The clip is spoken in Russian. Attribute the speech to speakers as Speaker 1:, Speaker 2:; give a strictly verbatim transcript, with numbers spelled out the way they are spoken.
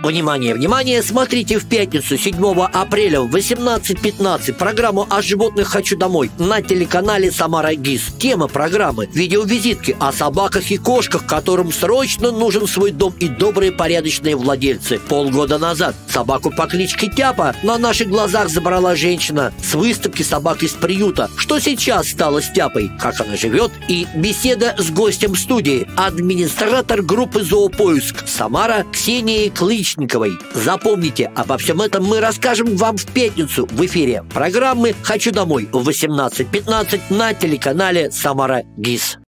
Speaker 1: Внимание, внимание! Смотрите в пятницу, седьмого апреля в восемнадцать пятнадцать программу «О животных хочу домой» на телеканале «Самара ГИС». Тема программы – видеовизитки о собаках и кошках, которым срочно нужен свой дом и добрые порядочные владельцы. Полгода назад собаку по кличке Тяпа на наших глазах забрала женщина с выставки собак из приюта. Что сейчас стало с Тяпой, как она живет, и беседа с гостем студии – администратор группы «Зоопоиск» Самара Ксенией Клычниковой. Запомните, обо всем этом мы расскажем вам в пятницу в эфире программы «Хочу домой» в восемнадцать пятнадцать на телеканале «Самара ГИС».